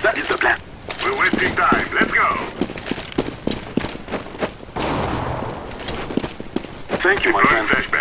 That is the plan. We're wasting time. Let's go. Thank you, my Deploying friend. flashbang.